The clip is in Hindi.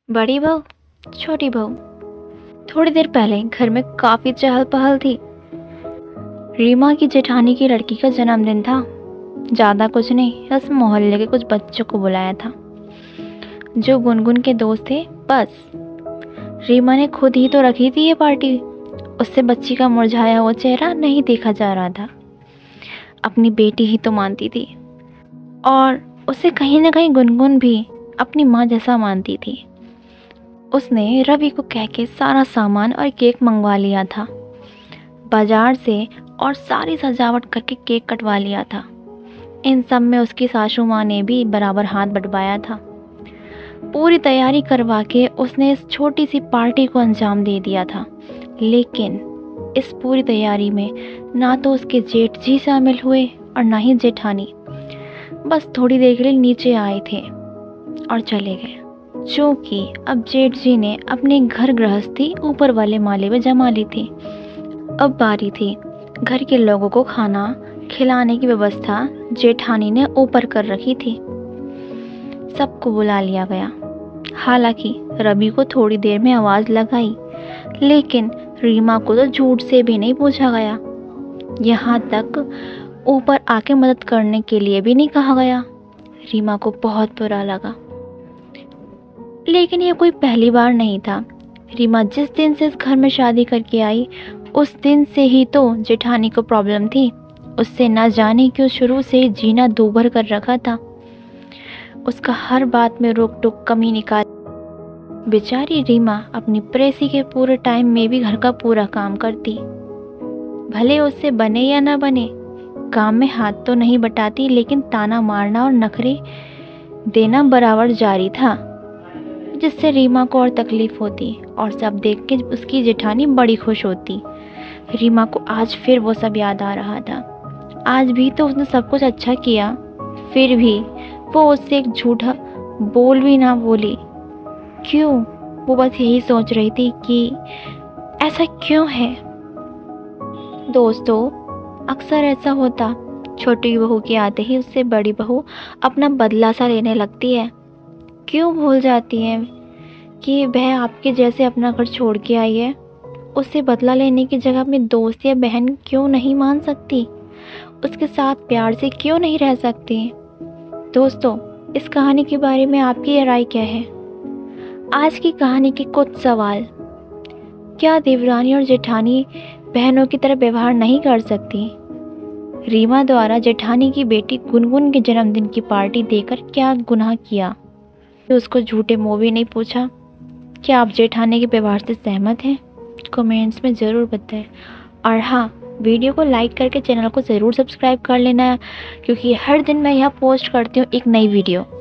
बड़ी बहू, छोटी बहू। थोड़ी देर पहले घर में काफ़ी चहल पहल थी। रीमा की जेठानी की लड़की का जन्मदिन था। ज़्यादा कुछ नहीं, बस मोहल्ले के कुछ बच्चों को बुलाया था जो गुनगुन के दोस्त थे। बस रीमा ने खुद ही तो रखी थी ये पार्टी। उससे बच्ची का मुरझाया हुआ चेहरा नहीं देखा जा रहा था। अपनी बेटी ही तो मानती थी और उसे कहीं ना कहीं गुनगुन भी अपनी माँ जैसा मानती थी। उसने रवि को कह के सारा सामान और केक मंगवा लिया था बाजार से और सारी सजावट करके केक कटवा लिया था। इन सब में उसकी सासू माँ ने भी बराबर हाथ बटवाया था। पूरी तैयारी करवा के उसने इस छोटी सी पार्टी को अंजाम दे दिया था। लेकिन इस पूरी तैयारी में ना तो उसके जेठ जी शामिल हुए और ना ही जेठानी। बस थोड़ी देर के लिए नीचे आए थे और चले गए, क्योंकि अब जेठ जी ने अपने घर गृहस्थी ऊपर वाले माले में जमा ली थी। अब बारी थी घर के लोगों को खाना खिलाने की व्यवस्था जेठानी ने ऊपर कर रखी थी। सबको बुला लिया गया। हालांकि रवि को थोड़ी देर में आवाज़ लगाई, लेकिन रीमा को तो झूठ से भी नहीं पूछा गया। यहाँ तक ऊपर आके मदद करने के लिए भी नहीं कहा गया। रीमा को बहुत बुरा लगा। लेकिन ये कोई पहली बार नहीं था। रीमा जिस दिन से इस घर में शादी करके आई उस दिन से ही तो जेठानी को प्रॉब्लम थी। उससे न जाने क्यों शुरू से जीना दूभर कर रखा था। उसका हर बात में रोक टोक कमी निकाल। बेचारी रीमा अपनी प्रेसी के पूरे टाइम में भी घर का पूरा काम करती। भले उससे बने या ना बने, काम में हाथ तो नहीं बटाती, लेकिन ताना मारना और नखरे देना बराबर जारी था, जिससे रीमा को और तकलीफ होती और सब देख के उसकी जेठानी बड़ी खुश होती। रीमा को आज फिर वो सब याद आ रहा था। आज भी तो उसने सब कुछ अच्छा किया, फिर भी वो उससे एक झूठा बोल भी ना बोली। क्यों? वो बस यही सोच रही थी कि ऐसा क्यों है। दोस्तों, अक्सर ऐसा होता, छोटी बहू के आते ही उससे बड़ी बहू अपना बदला सा लेने लगती है। क्यों भूल जाती है कि वह आपके जैसे अपना घर छोड़ के आई है। उससे बदला लेने की जगह अपनी दोस्त या बहन क्यों नहीं मान सकती? उसके साथ प्यार से क्यों नहीं रह सकती? दोस्तों, इस कहानी के बारे में आपकी राय क्या है? आज की कहानी के कुछ सवाल। क्या देवरानी और जेठानी बहनों की तरह व्यवहार नहीं कर सकती? रीमा द्वारा जेठानी की बेटी गुनगुन के जन्मदिन की पार्टी देकर क्या गुनाह किया? उसको झूठे मुंह भी नहीं पूछा। क्या आप जेठानी के व्यवहार से सहमत हैं? कमेंट्स में ज़रूर बताएं। और हाँ, वीडियो को लाइक करके चैनल को ज़रूर सब्सक्राइब कर लेना, क्योंकि हर दिन मैं यहाँ पोस्ट करती हूँ एक नई वीडियो।